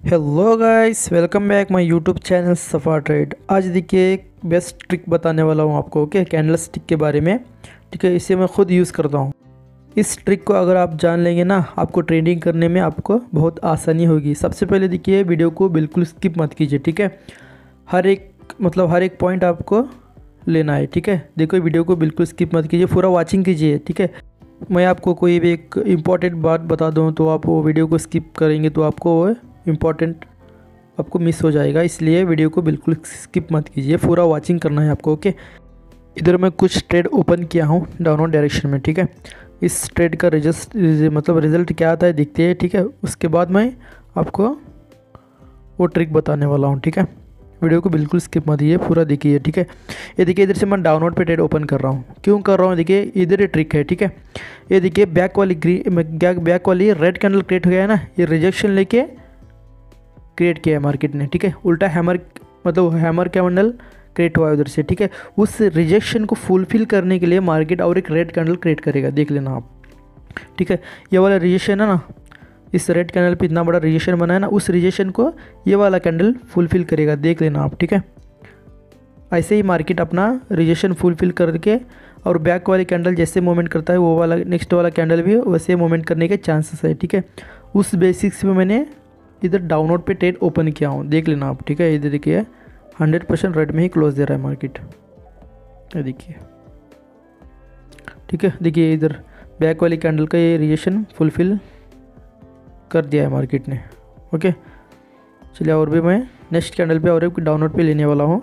Hello guys, welcome back my YouTube channel Safa trade. आज देखिए एक बेस्ट ट्रिक बताने वाला हूँ आपको। ओके, कैंडल स्टिक के बारे में। ठीक है, इसे मैं खुद यूज़ करता हूँ। इस ट्रिक को अगर आप जान लेंगे ना, आपको ट्रेडिंग करने में आपको बहुत आसानी होगी। सबसे पहले देखिए, वीडियो को बिल्कुल स्किप मत कीजिए। ठीक है, हर एक पॉइंट आपको लेना है। ठीक है, देखो वीडियो को बिल्कुल स्किप मत कीजिए, पूरा वॉचिंग कीजिए। ठीक है, मैं आपको कोई भी एक इम्पॉर्टेंट बात बता दूँ तो आप वो वीडियो को स्किप करेंगे तो आपको वो इम्पॉर्टेंट आपको मिस हो जाएगा। इसलिए वीडियो को बिल्कुल स्किप मत कीजिए, पूरा वॉचिंग करना है आपको। ओके, इधर मैं कुछ ट्रेड ओपन किया हूँ डाउनवर्ड डायरेक्शन में। ठीक है, इस ट्रेड का रिजल्ट क्या आता है देखते हैं। ठीक है, उसके बाद मैं आपको वो ट्रिक बताने वाला हूँ। ठीक है, वीडियो को बिल्कुल स्किप मत कीजिए, पूरा देखिए। ठीक है, ये देखिए इधर से मैं डाउनवर्ड पे ट्रेड ओपन कर रहा हूँ। क्यों कर रहा हूँ देखिए, इधर ये ट्रिक है। ठीक है, ये देखिए बैक वाली रेड कैंडल क्रिएट हो गया है ना, ये रिजेक्शन लेके क्रिएट किया है मार्केट ने। ठीक है, उल्टा हैमर हैमर कैंडल क्रिएट हुआ है उधर से। ठीक है, उस रिजेक्शन को फुलफिल करने के लिए मार्केट और एक रेड कैंडल क्रिएट करेगा, देख लेना आप। ठीक है, ये वाला रिजेक्शन है ना, इस रेड कैंडल पे इतना बड़ा रिजेक्शन बना है ना, उस रिजेक्शन को ये वाला कैंडल फुलफिल करेगा, देख लेना आप। ठीक है, ऐसे ही मार्केट अपना रिजेक्शन फुलफिल करके और बैक वाली कैंडल जैसे मूवमेंट करता है वो वाला नेक्स्ट वाला कैंडल भी वैसे मूवमेंट करने के चांसेस है। ठीक है, उस बेसिक्स पे मैंने इधर डाउनवर्ड पे ट्रेड ओपन किया हूँ, देख लेना आप। ठीक है, इधर देखिए 100% रेड में ही क्लोज दे रहा है मार्केट, ये देखिए। ठीक है, देखिए इधर बैक वाली कैंडल का ये रिजेक्शन फुलफिल कर दिया है मार्केट ने। ओके, चलिए और भी मैं नेक्स्ट कैंडल पे और एक डाउनवर्ड पे लेने वाला हूँ।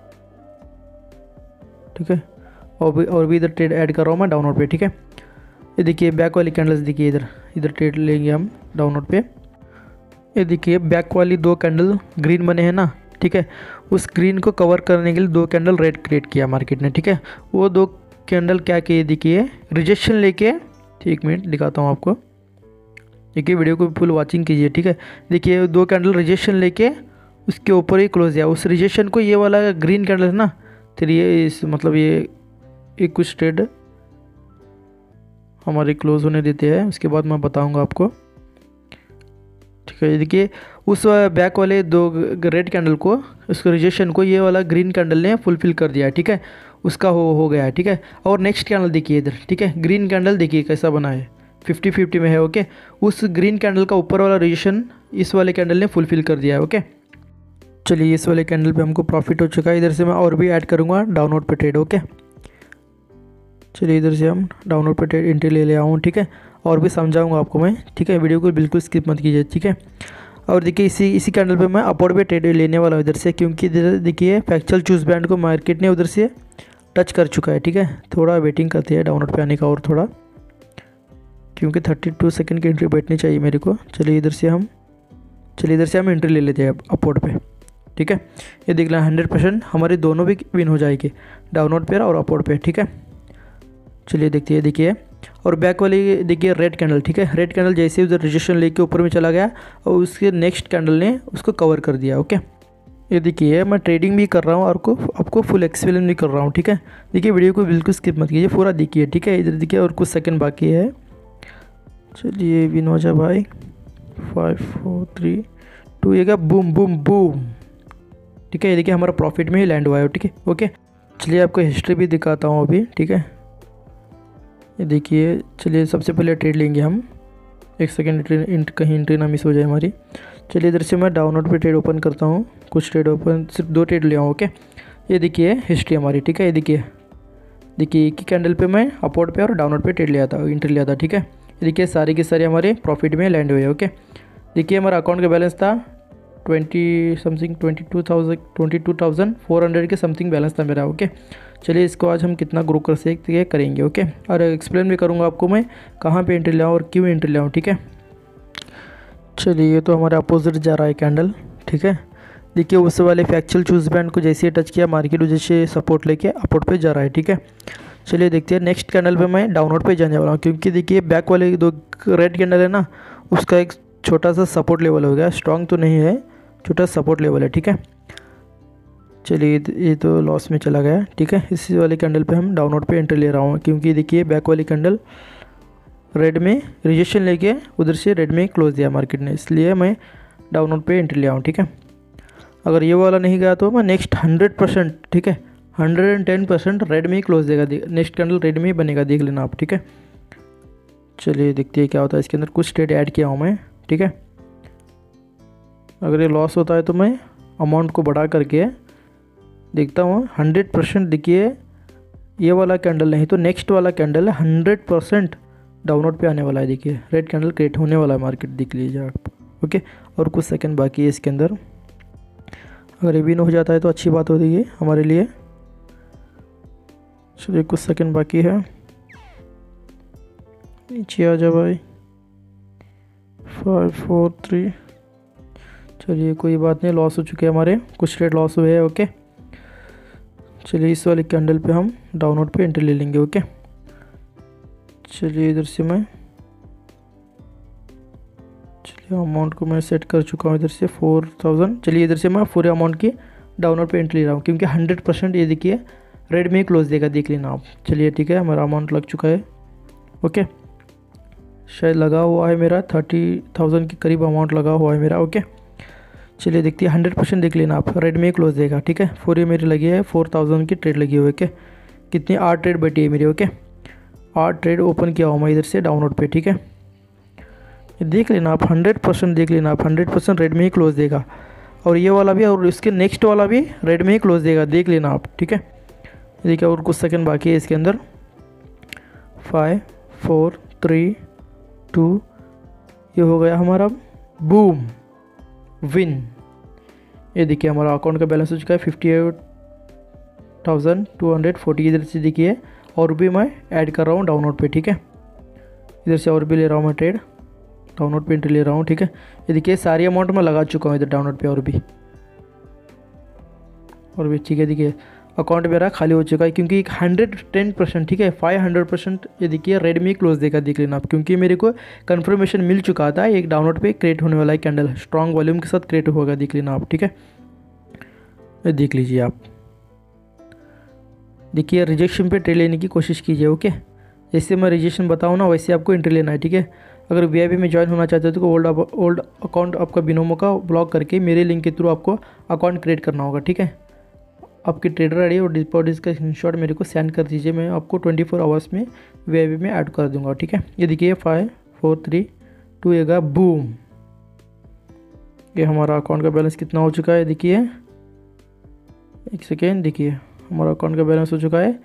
ठीक है, और भी इधर ट्रेड ऐड कर रहा हूँ मैं डाउनवर्ड पे। ठीक है, ये देखिए बैक वाली कैंडल्स देखिए, इधर ट्रेड लेंगे हम डाउनवर्ड पे। ये देखिए बैक वाली दो कैंडल ग्रीन बने हैं ना। ठीक है, उस ग्रीन को कवर करने के लिए दो कैंडल रेड क्रिएट किया मार्केट ने। ठीक है, वो दो कैंडल क्या किए देखिए, रिजेक्शन लेके, एक मिनट दिखाता हूँ आपको। देखिए वीडियो को फुल वॉचिंग कीजिए। ठीक है, देखिए दो कैंडल रिजेक्शन लेके उसके ऊपर ही क्लोज दिया। उस रिजेक्शन को ये वाला ग्रीन कैंडल है ना, फिर ये इस ये कुछ ट्रेड हमारे क्लोज होने देते हैं, उसके बाद मैं बताऊँगा आपको। ठीक है, देखिए उस बैक वाले दो रेड कैंडल को, उसको रिजेक्शन को ये वाला ग्रीन कैंडल ने फुलफिल कर दिया है। ठीक है, उसका हो गया है। ठीक है, और नेक्स्ट कैंडल देखिए इधर। ठीक है, ग्रीन कैंडल देखिए कैसा बना है, 50-50 में है। ओके, उस ग्रीन कैंडल का ऊपर वाला रिजेक्शन इस वाले कैंडल ने फुलफिल कर दिया है। ओके, चलिए इस वाले कैंडल पे हमको प्रॉफिट हो चुका है। इधर से मैं और भी ऐड करूँगा डाउनवर्ड पे ट्रेड। ओके, चलिए इधर से हम डाउनवर्ड पे ट्रेड एंट्री ले आऊँ। ठीक है, और भी समझाऊंगा आपको मैं। ठीक है, वीडियो को बिल्कुल स्किप मत कीजिए। ठीक है, और देखिए इसी कैंडल पे मैं अपवर्ड पे ट्रेड लेने वाला हूँ इधर से, क्योंकि इधर देखिए फैक्चुअल चूज बैंड को मार्केट ने उधर से टच कर चुका है। ठीक है, थोड़ा वेटिंग करते हैं डाउनवर्ड पे आने का और थोड़ा, क्योंकि 32 सेकंड की एंट्री बैठनी चाहिए मेरे को। चलिए इधर से हम एंट्री ले लेते हैं अपवर्ड पे। ठीक है, ये देख लें 100% हमारे दोनों भी विन हो जाएगी, डाउनवर्ड पे और अपवर्ड पे। ठीक है, चलिए देखते हैं। देखिए और बैक वाली देखिए रेड कैंडल। ठीक है, रेड कैंडल जैसे उधर रिजेक्शन लेके ऊपर में चला गया और उसके नेक्स्ट कैंडल ने उसको कवर कर दिया। ओके, ये देखिए मैं ट्रेडिंग भी कर रहा हूँ और आपको फुल एक्सप्लेन भी कर रहा हूँ। ठीक है, देखिए वीडियो को बिल्कुल स्किप मत कीजिए, पूरा देखिए। ठीक है, इधर देखिए और कुछ सेकंड बाकी है। चलिए विन हो जा भाई, 5 4 3 2, ये क्या बूम बूम बूम। ठीक है, ये देखिए हमारा प्रॉफिट में ही लैंड हुआ है। ठीक है, ओके, चलिए आपको हिस्ट्री भी दिखाता हूँ अभी। ठीक है, ये देखिए, चलिए सबसे पहले ट्रेड लेंगे हम। एक सेकेंड, कहीं एंट्री ना मिस हो जाए हमारी। चलिए इधर से मैं डाउनवर्ड पे ट्रेड ओपन करता हूँ, कुछ ट्रेड ओपन, सिर्फ 2 ट्रेड ले आऊँ। ओके, ये देखिए हिस्ट्री हमारी। ठीक है, ये देखिए एक ही कैंडल पे मैं अपवर्ड पे और डाउनवर्ड पे ट्रेड लिया था, एंट्री लिया था। ठीक है, ये देखिए सारी की सारी हमारे प्रॉफिट में लैंड हुए। ओके, देखिए हमारा अकाउंट का बैलेंस था 22,400 के समथिंग बैलेंस था मेरा। ओके, चलिए इसको आज हम कितना ग्रो कर सकते करेंगे। ओके, और एक्सप्लेन भी करूँगा आपको मैं कहाँ पे एंट्री लाऊँ और क्यों एंट्री लाऊँ। ठीक है, चलिए ये तो हमारे अपोजिट जा रहा है कैंडल। ठीक है, देखिए उस वाले फैक्चुअल चूज बैंड को जैसे ही टच किया मार्केट जैसे सपोर्ट लेके अपवर्ड पे जा रहा है। ठीक है, चलिए देखते हैं नेक्स्ट कैंडल पे मैं डाउनवर्ड पे जाने वाला हूँ, क्योंकि देखिए बैक वाले दो रेड कैंडल है ना, उसका एक छोटा सा सपोर्ट लेवल हो गया, स्ट्रॉन्ग तो नहीं है, छोटा सपोर्ट लेवल है। ठीक है, चलिए ये तो लॉस में चला गया। ठीक है, इसी वाले कैंडल पे हम डाउनवर्ड पे एंट्री ले रहा हूँ, क्योंकि देखिए बैक वाली कैंडल रेड में रिजेक्शन लेके उधर से रेड में क्लोज दिया मार्केट ने, इसलिए मैं डाउनवर्ड पे एंट्री ले आऊँ, ठीक है। अगर ये वाला नहीं गया तो मैं नेक्स्ट 100%, ठीक है, 110% रेड में ही क्लोज देगा, नेक्स्ट कैंडल रेड में ही बनेगा, देख लेना आप, ठीक है। चलिए देखते हैं क्या होता है इसके अंदर। कुछ ट्रेड ऐड किया हूँ मैं, ठीक है। अगर ये लॉस होता है तो मैं अमाउंट को बढ़ा करके देखता हूँ। 100% देखिए, ये वाला कैंडल नहीं तो नेक्स्ट वाला कैंडल 100% डाउनवर्ड पे आने वाला है। देखिए रेड कैंडल क्रिएट होने वाला है, मार्केट देख लीजिए आप, ओके। और कुछ सेकंड बाकी है इसके अंदर, अगर ये भी हो जाता है तो अच्छी बात होती है हमारे लिए। चलिए कुछ सेकंड बाकी है, नीचे आ जाओ भाई। 5 4 3, चलिए कोई बात नहीं, लॉस हो चुके हैं हमारे, कुछ ट्रेड लॉस हुए हैं, ओके। चलिए इस वाले कैंडल पे हम डाउनवर्ड पे एंट्री ले लेंगे, ओके। चलिए इधर से मैं, चलिए अमाउंट को मैं सेट कर चुका हूँ इधर से 4000। चलिए इधर से मैं पूरे अमाउंट की डाउनवर्ड पे एंट्री ले रहा हूँ, क्योंकि 100% ये देखिए रेड में ही क्लोज देगा, देख लेना आप। चलिए ठीक है, हमारा अमाउंट लग चुका है, ओके। शायद लगा हुआ है मेरा 30,000 के करीब अमाउंट लगा हुआ है मेरा, ओके। चलिए देखते हैं, 100% देख लेना आप, रेड में ही क्लोज देगा, ठीक है। पूरी मेरी लगी है 4000 की ट्रेड लगी हुई है, ओके। कितनी 8 ट्रेड बैठी है मेरी, ओके। 8 ट्रेड ओपन किया हुआ मैं इधर से डाउनवर्ड पे, ठीक है। देख लेना आप, 100% देख लेना आप, 100% रेड में ही क्लोज देगा। और ये वाला भी और इसके नेक्स्ट वाला भी रेड में ही क्लोज देगा, देख लेना आप, ठीक है। देखिए और कुछ सेकंड बाकी है इसके अंदर। 5 4 3 2, ये हो गया हमारा बूम विन। ये देखिए हमारा अकाउंट का बैलेंस हो चुका है 58,240। इधर से देखिए और भी मैं ऐड कर रहा हूँ डाउनवर्ड पे, ठीक है। इधर से और भी ले रहा हूँ मैं ट्रेड, डाउनवर्ड पे एंट्री ले रहा हूँ, ठीक है। ये देखिए सारी अमाउंट मैं लगा चुका हूँ इधर डाउनवर्ड पे, और भी ठीक है। देखिए अकाउंट मेरा खाली हो चुका है, क्योंकि 110%, ठीक है, 500% ये देखिए रेड में क्लोज देगा, देख लेना आप, क्योंकि मेरे को कंफर्मेशन मिल चुका था एक डाउनवर्ड पे क्रिएट होने वाला है कैंडल, स्ट्रॉन्ग वॉल्यूम के साथ क्रिएट होगा, देख लेना आप, ठीक है। ये देख लीजिए आप, देखिए रिजेक्शन पे ट्रेड लेने की कोशिश कीजिए, ओके। जैसे मैं रिजेक्शन बताऊँ ना वैसे आपको एंट्री लेना है, ठीक है। अगर VIP में ज्वाइन होना चाहते हो तो ओल्ड अकाउंट आपका बिनोमो का ब्लॉक करके मेरे लिंक के थ्रू आपको अकाउंट क्रिएट करना होगा, ठीक है। आपकी ट्रेडर आईडी और डिपॉजिट का स्क्रीनशॉट मेरे को सेंड कर दीजिए, मैं आपको 24 आवर्स में VIP में ऐड कर दूंगा, ठीक है। ये देखिए 5 4 3 2 एगा बूम, ये हमारा अकाउंट का बैलेंस कितना हो चुका है, देखिए एक सेकेंड। देखिए हमारा अकाउंट का बैलेंस हो चुका है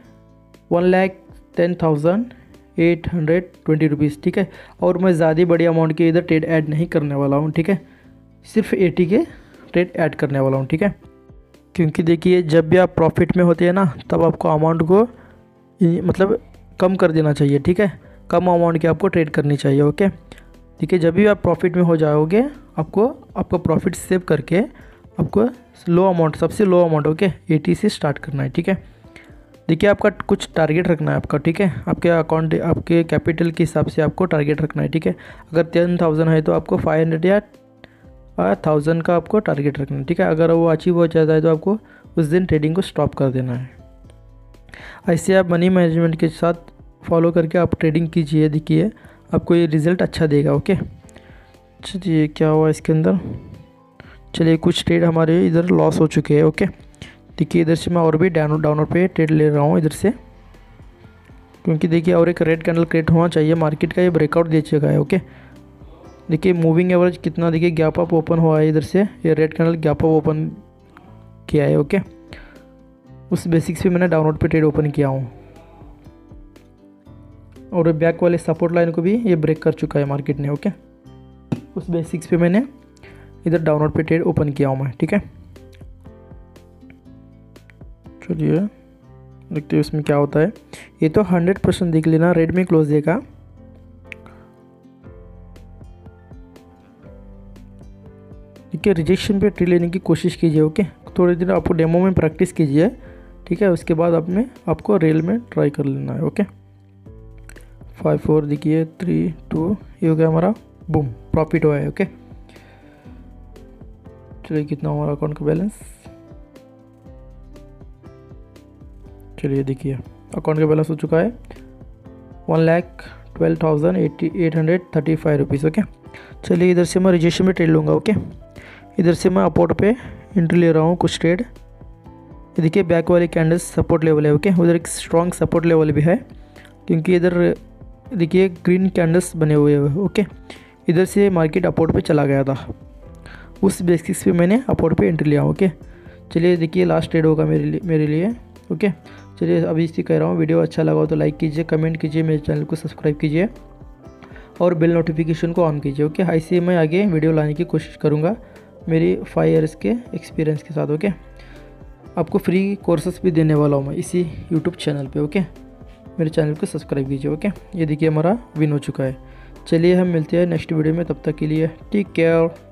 1,10,820 रुपीज़, ठीक है। और मैं ज़्यादा बड़ी अमाउंट के इधर ट्रेड ऐड नहीं करने वाला हूँ, ठीक है। सिर्फ 80 के ट्रेड ऐड करने वाला हूँ, ठीक है। क्योंकि देखिए जब भी आप प्रॉफिट में होते हैं ना, तब आपको अमाउंट को मतलब कम कर देना चाहिए, ठीक है। कम अमाउंट की आपको ट्रेड करनी चाहिए, ओके। देखिए जब भी आप प्रॉफिट में हो जाओगे, आपको आपका प्रॉफिट सेव करके आपको लो अमाउंट, सबसे लो अमाउंट, ओके, 80 से स्टार्ट करना है, ठीक है। देखिए आपका कुछ टारगेट रखना है आपका, ठीक है। आपके अकाउंट, आपके कैपिटल के हिसाब से आपको टारगेट रखना है, ठीक है। अगर 10,000 है तो आपको 500 या 1000 का आपको टारगेट रखना है, ठीक है। अगर वो अचीव हो जाता है तो आपको उस दिन ट्रेडिंग को स्टॉप कर देना है। ऐसे आप मनी मैनेजमेंट के साथ फॉलो करके आप ट्रेडिंग कीजिए, देखिए आपको ये रिज़ल्ट अच्छा देगा, ओके। चलिए क्या हुआ इसके अंदर, चलिए कुछ ट्रेड हमारे इधर लॉस हो चुके हैं, ओके। देखिए इधर से मैं और भी डाउनवर्ड पे ट्रेड ले रहा हूँ इधर से, क्योंकि देखिए और एक रेड कैंडल क्रिएट होना चाहिए, मार्केट का ये ब्रेकआउट दे चुका है, ओके। देखिए मूविंग एवरेज कितना, देखिए गैप अप ओपन हुआ है इधर से, ये red candle gap up open किया है, ओके। उस बेसिक्स पे मैंने डाउनवर्ड पे ट्रेड ओपन किया हूँ, और बैक वाले सपोर्ट लाइन को भी ये ब्रेक कर चुका है मार्केट ने, ओके। उस बेसिक्स पे मैंने इधर डाउनवर्ड पे ट्रेड ओपन किया हूँ मैं, ठीक है। चलिए देखते हैं उसमें क्या होता है। ये तो 100% देख लेना, रेड में क्लोज देगा। देखिए रिजेक्शन पे ट्रेड लेने की कोशिश कीजिए, ओके। थोड़े दिन आपको डेमो में प्रैक्टिस कीजिए, ठीक है। उसके बाद आपको रेल में ट्राई कर लेना है, ओके। 5 4 देखिए 3 2, ये हो गया हमारा बूम, प्रॉफिट हुआ है, ओके। चलिए कितना हमारा अकाउंट का बैलेंस, चलिए देखिए अकाउंट का बैलेंस हो चुका है 1,12,835 रुपीज़, ओके। चलिए इधर से मैं रिजेक्शन में ट्रेड लूँगा, ओके। इधर से मैं अपोर्ट पे एंट्री ले रहा हूँ कुछ ट्रेड। देखिए बैक वाले कैंडल्स सपोर्ट लेवल है, ओके। उधर एक स्ट्रॉन्ग सपोर्ट लेवल भी है, क्योंकि इधर देखिए ग्रीन कैंडल्स बने हुए हैं, ओके। इधर से मार्केट अपोर्ट पे चला गया था, उस बेसिस पे मैंने अपोर्ट पे एंट्री लिया, ओके। चलिए देखिए लास्ट ट्रेड होगा मेरे लिए, ओके। चलिए अभी इसी कह रहा हूँ, वीडियो अच्छा लगा हो तो लाइक कीजिए, कमेंट कीजिए, मेरे चैनल को सब्सक्राइब कीजिए और बेल नोटिफिकेशन को ऑन कीजिए, ओके। ऐसे मैं आगे वीडियो लाने की कोशिश करूँगा मेरी 5 ईयर्स के एक्सपीरियंस के साथ, ओके। आपको फ्री कोर्सेस भी देने वाला हूँ मैं इसी यूट्यूब चैनल पे, ओके। मेरे चैनल को सब्सक्राइब कीजिए, ओके। ये देखिए हमारा विन हो चुका है। चलिए हम मिलते हैं नेक्स्ट वीडियो में, तब तक के लिए टेक केयर।